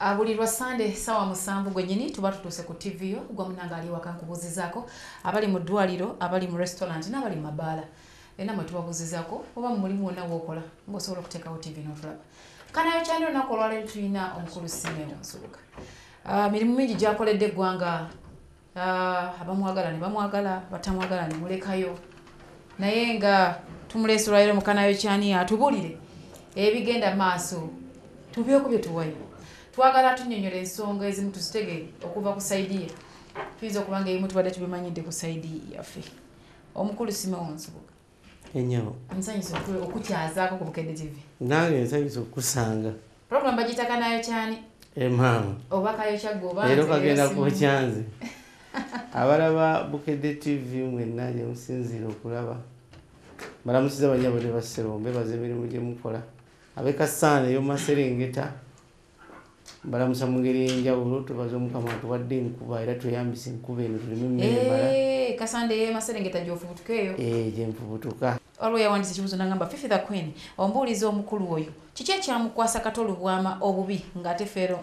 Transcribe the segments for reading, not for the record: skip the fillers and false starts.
Abulirwa Sunday sawa musanvu gwenyini tuba tutuse ku TV yo gwa munanga ali wakankubuzizaako abali mu ddwaliro abali mu restaurant n'abali mabala namwe tubabuzizaako oba mulimu wonna wokola ng'osobola okuteekawo TV n'otulaba Kanayo channel nakolwa leero tulina omukulu Simeon Nsubuga mirimu mingi gyakoledde eggwanga abamwagala ne bamwagala batamwagala ne mulekayo naye nga tumuleesera leero mu Kanayo channel atubulire ebigenda maaso tubyeko bye tuwayo twagala tunyonyola ensonga ezimu tuzitegeere okuva ku saidi ye tuyinza okuba nga ebimu tubadde tubimanyidde ku saidi yaffe omukulu Simeon Nsubuga enyawo nsanyusa okutyazaako ku Bukedde TV nange nsanyusa okusanga program bagita Kanayo cyane maama oba kayo kyaggo oba leero kagenda ku kyanze abalaba Bukedde TV mwenna gye musinziira okulaba balamusiza banyabo ne Basserombe baze emirimu gye mukola ab'Ekasana ey'omumaserengeta balamusa mu ngeri enjawulo tubaze Omukama atuwadde enkuba era tweyambisa enkuba eno tulimu emmere mala Kasande y'emaserengeta gy'ofubutukeeyo gye nfubutuka olwo yawandise ekibuzo nagamba Fifi the Queen ombuuliza omukulu oyo kiki ekyamukwasa Katolo Bwama obubi ng'ate Fero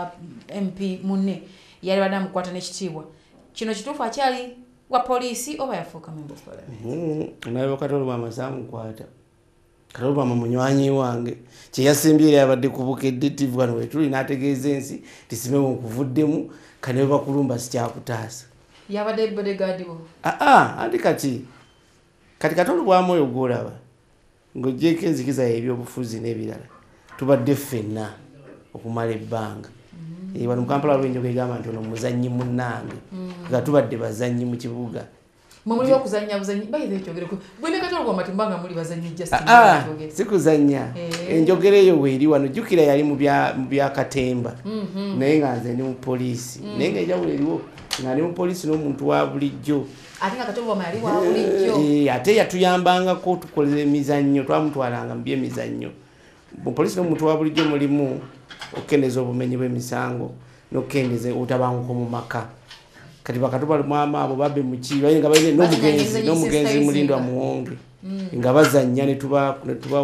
MP munne yali badde amukwata n'ekitiibwa kino kituufu akyali wa poliisi oba yafuuka member of parliament naye Katolo Bwama saamukwata Katolo Bwama munywanyi wange kye yasimbye yabadde ku Bukedde TV wano we tuli n'ategeeza ensi tisimemu nkuvuddemu kane bakulumba sikyakutaasa yabadde bodyguard bo anti kati Katolo Bwama oyo gwolaba ng'oggyeko enzikiza y'ebyobufuzi n'ebirala tubadde ffenna okumala ebbanga wano mu Kampala lwenjogo egamba nti ono muzannyi munnange nga tubadde bazannyi mu kibuga muli okuzannya buzannyi bayinza ekyogereko bwene Katolo Bwama timbanga muli bazannyi sikuzannya enjogera eyo weeri wano jjukira yali mu bya Katemba naye nga nze ndi mu poliisi naye nga enjawulo eriwo nga ndi mu poliisi n'omuntu wa bulijjo ate nga Katolo Bwama yali wa bulijjo ate yatuyambangako tukolera emizannyo twamutwalanga mu by'emizannyo mu poliisi n'omuntu wa bulijjo mulimu okukendeza obumenyi bw'emisango n'okukendeza obutabanguko mu maka kati bakatuba mwama abo babe muki bayinga bayine n'omugenzi mulindwa muwonge nga bazannya ne tuba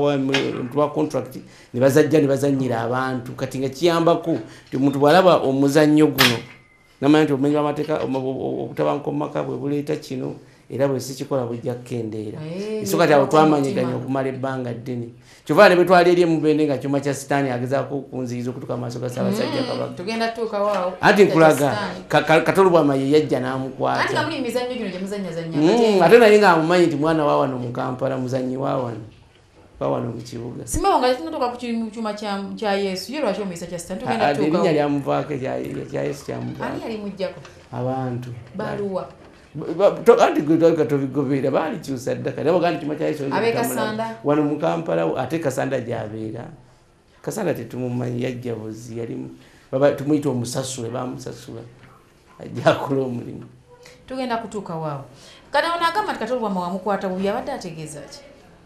contract ne bazajja ne bazannyira abantu kati nga kiyambako nti omuntu bwalaba omuzannyo guno namanya nti obumenyi bw'amateeka obutabanguko mu maka bwe buleeta kino era bwe sikikola bujja kukendeera isooka ti abo twamanyiganya okumala ebbanga ddene kyova ne bwe twali eri emubende nga kyuma kya sitaani agezaako okunziyiriza okutuuka mu maaso ga Ssaabasajja Kabaka tugenda tuuka waawo anti nkulaga Katolo Bwama ye yajja n'amukwata ate nga muli mizannyo gino gye muzannyazannya ate naye nga amumanyi nti mwana wa wano mu Kampala muzannyi wa wano mu kibuga Simeon nga tunatuuka ku kyuma kya Yesu ye lwaki omuyisa kya sitaani tugenda tuuka erinnya lyamuvaako ekya Yesu kyamuvaako ani yali mujjako abantu baluwa anti tobigoberera baalikyusa ddaka nabo gandi kyuma kya Yesu wano mu Kampala ate Kasanda gy'abeera Kasanda tetumumanyi yajja buzi yali tumuyita omusasule bamusasula ajja akola omulimu tugenda kutuuka waawo kati ono agamba nti Katolo Bwama wamukwata bubi abadde ategeeza ki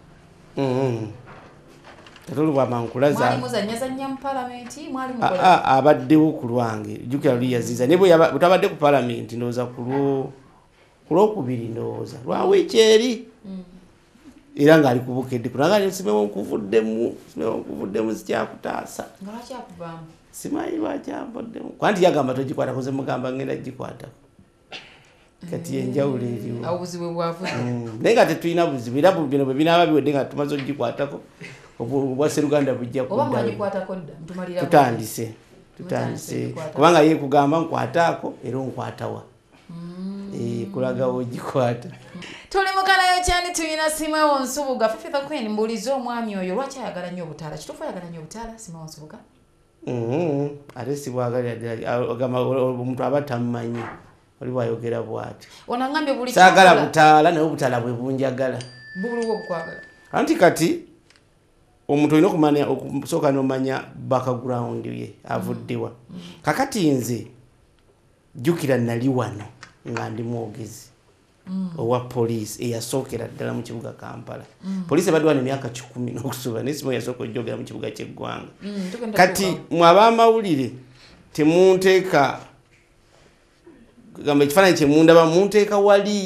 Katolo Bwama nkulaza mwali muzannyazannya mu palamenti mwali mukola abaddewo ku lwange jjukira luli yaziza naye bwe tabadde ku palamenti ndowooza ku lwokubiri ndowooza lwawe ekyeri era ng'ali ku Bukedde kunaga Simeon nkuvuddemu sikyakutaasa nga lwakyakuvaamu simanyi lwakyamvuddemu kwanti yagamba togikwatako ze mugamba ngenda gikwatako kati enjawulo eriwo awo buzibu bwavuze naye nga tetulina buzibu era bino bwe binaaba biwedde nga tumaze ogikwatako obwa Sseruganda bujja tutandise kubanga ye kugamba nkwataako era onkwatawa kulaga ogikwata tuli mu Kanayo cyane tuyina Simeon Nsubuga Fifi the Queen mbuuliza omwami oyo lwaki ayagala nnyo obutaala kituufu ayagala nnyo obutaala Simeon Nsubuga ate sibwagalira omuntu aba tamumanyi oli bwayogera bw'ati onangambye buli saagala butaala naye obutaala bwe bunjagala buluwo obukwagala anti kati omuntu olina okumanya okusooka n'omanya background ye avuddewa kakati nze jjukira nali wano nga ndi mwogezi owa poliisi eyasookera ddala mu kibuga Kampala poliisi ebadde wano emyaka 10 n'okusobola naye Simeon yasooka ojjogera mu kibuga ky'eggwanga kati mwab'amawulire temunteeka gamba ekifaananyi kye mundaba munteeka wali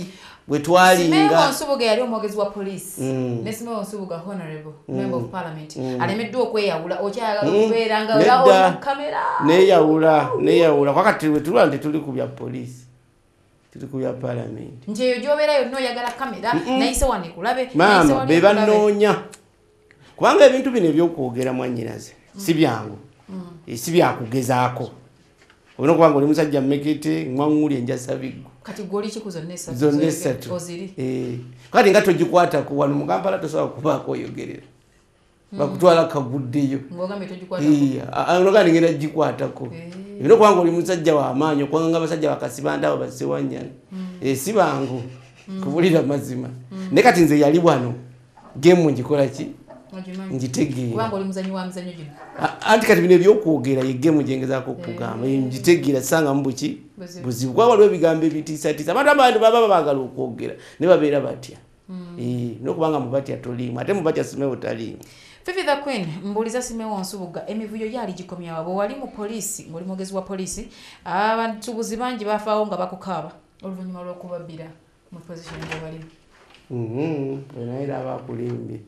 bwe twalinga Simewo Nsubuga yali omwogezi wa police ne Simewo Nsubuga honorable member of parliament alemeddwa okweyawula okyayagala okubeera nga ola kamera neyawula kwakati bwe tulwa nti tuli ku bya police tuli ku bya parliament nti eyo gy'obeerayo nno oyagala kamera nayise wano ekulabe maama be banoonya kubanga ebintu bino ebyokwogera mwannyinaze si byangu si byakugezaako olina okuba nga oli musajja mmekete ngwaŋŋuli enjasa biggu kati gwoli kikuzo zonna essatu kati nga togikwatako wano mu Kampala tosobola kubaako oyogerera bakutwala kaguddeyo nogandi ngenda gikwatako ebina okuba nga oli musajja w'amaanyi okubanga nga abasajja bakasibandabo basewanyana si bangu kubulira mazima naye kati nze yali wano gemu ngikola ki njitegeera anti kati bino ebyokwogera ye gemu gyengezaako okugamba njitegeera sangamu buki buzibu kuba waliwo ebigambo ebitiisatiisa abantu abandi baba baagala okwogera ne babeera batya nokubanga mubatya toliimu ate mubatya Simewo taliimu. Fifi the Queen mbuuliza Simewo Nsubuga emivuyo yali gikomyawo bwe wali mu poliisi ng'oli mwogezi wa poliisi abatubuzi bangi bafaawo nga bakukaaba oluvannyuma lw'okubabbira mu position gye balimu naera abakulimbye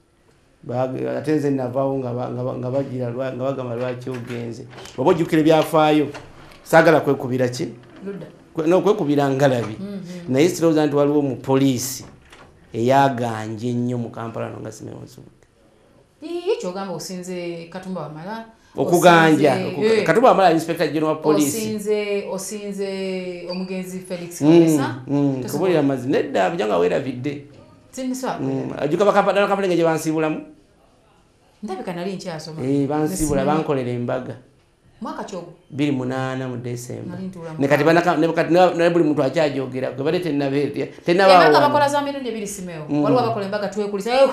ate nze navaawo nga bagira nga bagamba lwaki ogenze oba ojjukira ebyafaayo saagala kwekubira ki nokwekubira ngalabi naye sirowooza nti waliwo mu poliisi eyaganje ennyo mu Kampala no nga Simewo Nsubuga kyogamba osinze Katumba Wamala okuganja Katumba Wamala inspector general wa police osinze omugenzi Felix Kamesa kubulira mazina edda bujanga weeravidde ajuka Kampala gye bansiibulamu ndabika nali nkyasoma bansiibula bankolera embaga mwaka kyogo 28 mu December ne kati ne buli muntu akyajogera gwe bale tenabawo bakola za mirundi ebiri Simewo waliwo abakola embaga twekulisa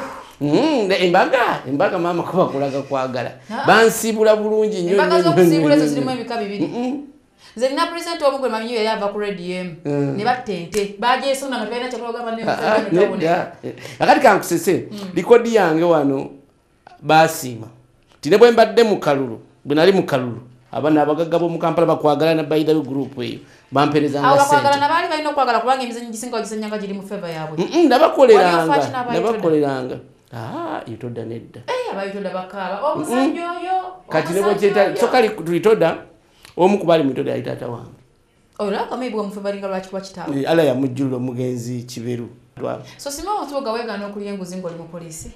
embaga maama kuba kulaga kwagala bansiibula bulungi nnyo embaga z'okusiibula ezo zirimu ebika bibiri nze nina president omugwe maminyo yali ava ku Red M ne battente bagyesona nga tebalina kyakulagamba akati kankusese likodi yange wano basiima tine bwe mbadde mu kalulu bwe nali mu kalulu abana abagagga b'omu Kampala bakwagala na bayidayo group eyo bampereza nga sente abakwagala nabali balina okwagala kubanga emizanyo gisinga wagisanyanga giri mu favor yaabwe nabakoleranga itoda nedda abayitoda bakaaba omuzanyo oyo kati ne bwekyeta sokali tuyitoda omu kubali mu itoda yali taata wange olwakamayibwa mu favor nga lwaki wakitaawe ala yamujjulira omugenzi Kiberu so Simewo Nsubuga weegaana okulya enguzi ng'oli mu poliisi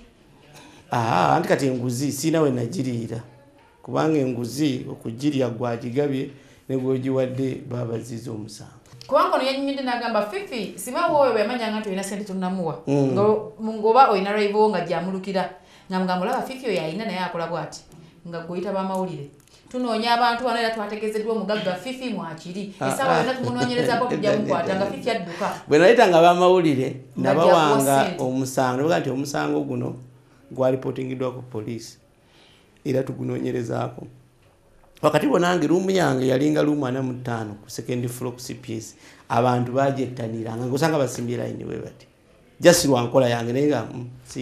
anti kati enguzi siina we nagiriira kubanga enguzi okugirya gwagigabye ne gwogiwadde babaziza omusango kubanga ono yannyumidde n'agamba Fifi Simewo oyo bweyamanyanga nti olina sente tonnamuwa ng'oba olina raivo nga gyamulukira nga mulaba Fifi oyo alina naye akola bw'ati nga gweoyita b'amawulire tunoonya abantu wano era twategeezeddwa omugagga Fifi mwakiri essaawa yonna tumunoonyerezaako tujja mukwata nga Fifi adduka bwe nayitanga b'amawulire nabawanga omusango nti omusango guno gwalipotingiddwa ku poliisi era tugunoonyerezaako wakati bonange ruumu yange yalinga ruumu 45 ku second floor ku CPS abantu bajettaniranga ngosanga basimbye line we bati just lwankola yange naye nga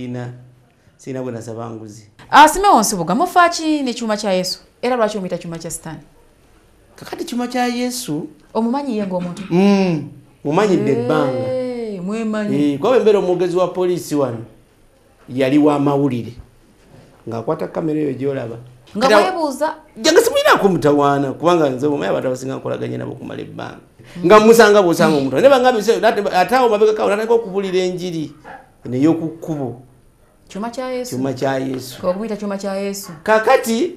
siina bwe nasaba nguzi Simewo Nsubuga mufaaki ne kyuma kya Yesu era lwaki omuyita kyuma kya Sitaani kakati kyuma kya Yesu omumanyi ye ng'omuntu mumanyidde ebbanga mwemanyi kwabe embeera omwogezi wa poliisi wano yali wa mawulire ng'akwata kamera eyo gyolaba nga mwebuuza jange simulinaako mutawaana kubanga nze omaye abantu abasinga nkolaganye nabo okumala ebbanga nga musanga bwosanga omuntu ne bangambye ate awo mabegakawo natandika okubulira enjiri neyoku kkubo kyuma kya Yesu okumuyita kyuma kya Yesu kakati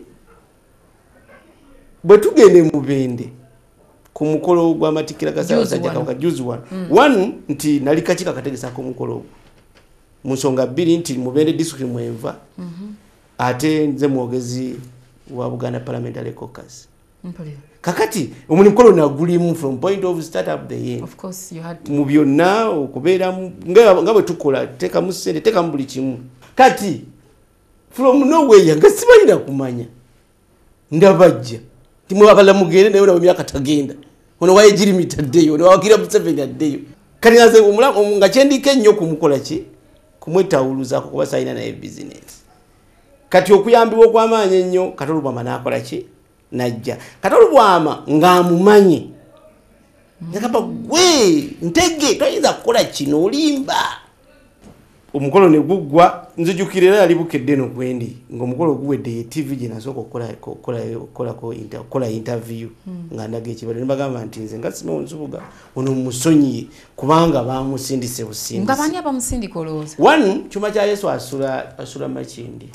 bwe tugende mu Bende ku mukolo gw'amatikkira ga Ssaabasajja Kabaka juzi wanu nti nali kakiiko kategesaako omukolo ogwo mu nsonga bbiri nti mu Bende district mwenva ate nze mwogezi wa Buganda Parliamentary Caucus kakati omukolo nagulimu from point of start up the end of course you had mu byonna okubeera nga bwe tukola teekamu ssente teekamu buli kimu kati from nowhere nga sibalina kumanya ndabajja timwe abala mugere naye na myaka tagenda ono waye jiri mitaddeyo ne wakira Museveni addeyo kati ngaze nga kyendika ennyo kumukola ki kumwetawuluza kuba sayina naye business kati okuyambibwa okw'amaanyi ennyo Katolubwama n'akola ki najja Katolubwama ng'amumanyi Ngakaba gwe ntege toyinza kukola kino olimba. Omukolo ne gugwa nzijukira yali bukedde no kwendi ng'omukolo guwedde TV gye nasooka okukola interview nga ndaga ekibalo ne bagamba nti nze nga Simeon Nsubuga ono musonyiye kubanga bamusindise busindise. Nga bani abamusindika olowooza? One Chuma kya Yesu asula Makindi.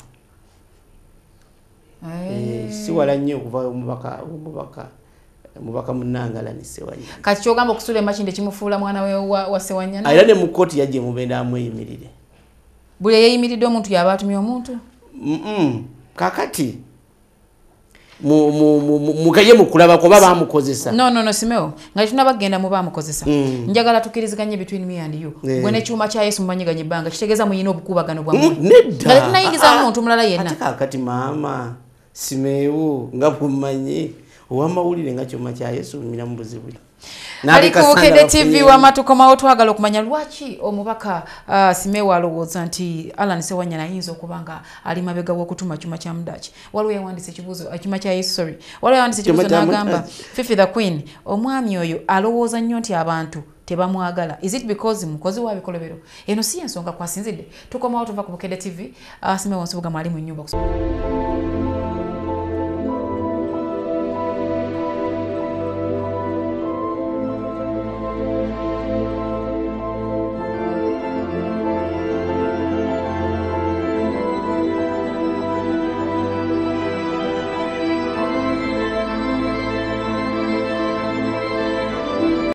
Si wala nnyo okuva omubaka Munangala ne Sewanya. Kati kyogamba okusula Makindi kimufuula mwana we wa Sewanya. Era ne mu kkooti yajje mubenda amweyimirire. Buli yeyimiridde omuntu yaba atumye omuntu? Kakati mukaye mukulaba ko baba bamukozesa. No Simeo nga tunabagenda mu bamukozesa. Njagala tukiriziganye between me and you. Gwe ne Chuma kya Yesu mumanyiganye banga kitegeeza muyina obukubagano bwa mwe. Nedda. Nga tunayingiza omuntu mulala yenna. Kakati maama Simeo nga bumanyi owamawulire nga Chuma kya Yesu mina mbuzibu. Bukedde TV wamatukomawo twagala okumanya lwaki omubaka Simeo alowooza nti Alan Sewanya ayinza okubanga ali mabega w'okutuma Chuma kya Mudachi. Waliwo yawandise ekibuuzo Chuma kya Yesu waliwo yawandise ekibuuzo n'agamba Fifi the Queen omwami oyo alowooza nnyo nti abantu tebamwagala. Is it because mukozi wa bikolobero? Eno si ensonga kwasinzidde. Tukomawo tuva ku Bukedde TV. Simeo Nsubuga mwali mu nnyumba.